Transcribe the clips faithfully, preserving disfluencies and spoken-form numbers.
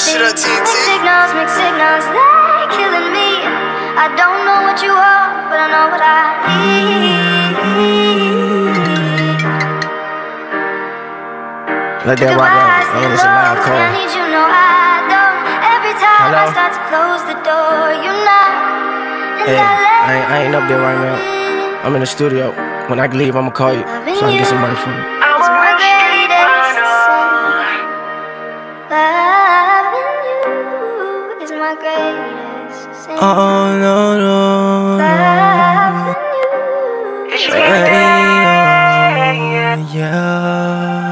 shit up, T N T. Mixed signals, mixed signals, they're killing me. I don't know what you want, but I know what I need. Let that rock out. Man, it's a live call. I need you, no, I don't. Every time Hello? I start to close the door, you knock. Hey, I ain't, I ain't up there right now. I'm in the studio. When I leave, I'ma call you so I can get some money from you. It's my greatest sin. Loving you is my greatest sin. Oh, no, no, no. Loving you is my Hey, yeah, yeah.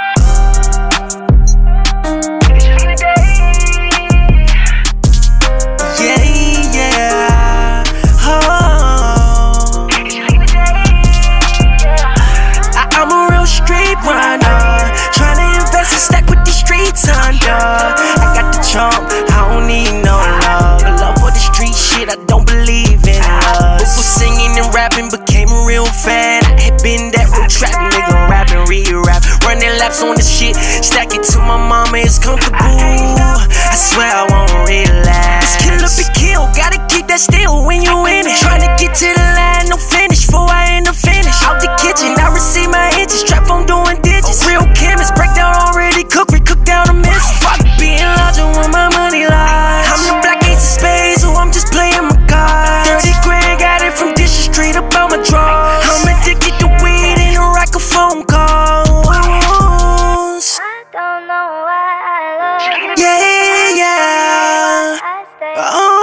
I don't believe in us. People singing and rapping became a real fan. I had been that real trap nigga, rapping, re-rap, running laps on the shit, stack it to my mama, it's comfortable. I swear I won't relax. This kill up and kill, gotta keep that still when you in it. Trying to get to the line, no finish, before I end up finish. Out the kitchen, I receive my inches, trap on doing digits. Real chemist, breakdown already cooked, we cook down a miss. Fuck being larger when my money lies. I'm the black ace of spades, so I'm just playing my cards. thirty grand, got it from dishes straight up on my drawers. I'm addicted to weed and a rack of phone calls. I don't know why I love you. Yeah, yeah. I stay. Oh,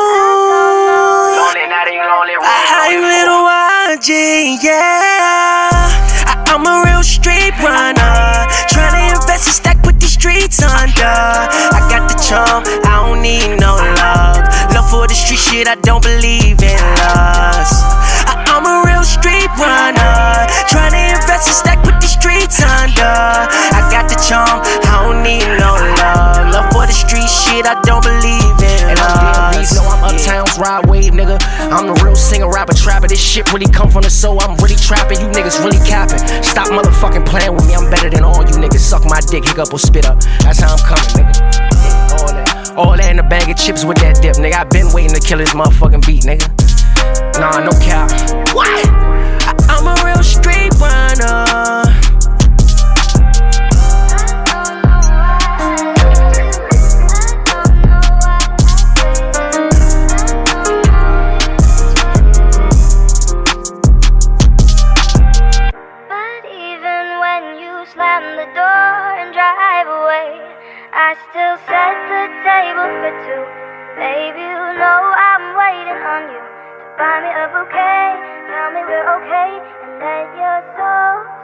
I'm little Y G, yeah. I, I'm a real street runner, trying to invest and stack, put these streets under. I got the charm, I don't need no love. Love for the street shit, I don't believe in lust. I, I'm a real street runner, trying to invest and stack, put these streets under. I got the charm, I don't need no love. Love for the street shit, I don't believe in And I'm D M V's, know I'm uptown, ride wave, nigga. I'm the real singer, rapper, trapper. This shit really come from the soul. I'm really trapping, you niggas really capping. Stop motherfucking playing with me, I'm better than all you niggas. Suck my dick, hiccup or spit up. That's how I'm coming, nigga. Yeah, all that. All that in a bag of chips with that dip, nigga. I been waiting to kill this motherfucking beat, nigga. Nah, no cap. What? I, I'm a real street runner. Slam the door and drive away. I still set the table for two. Baby, you know I'm waiting on you to buy me a bouquet. Tell me we're okay and that you're so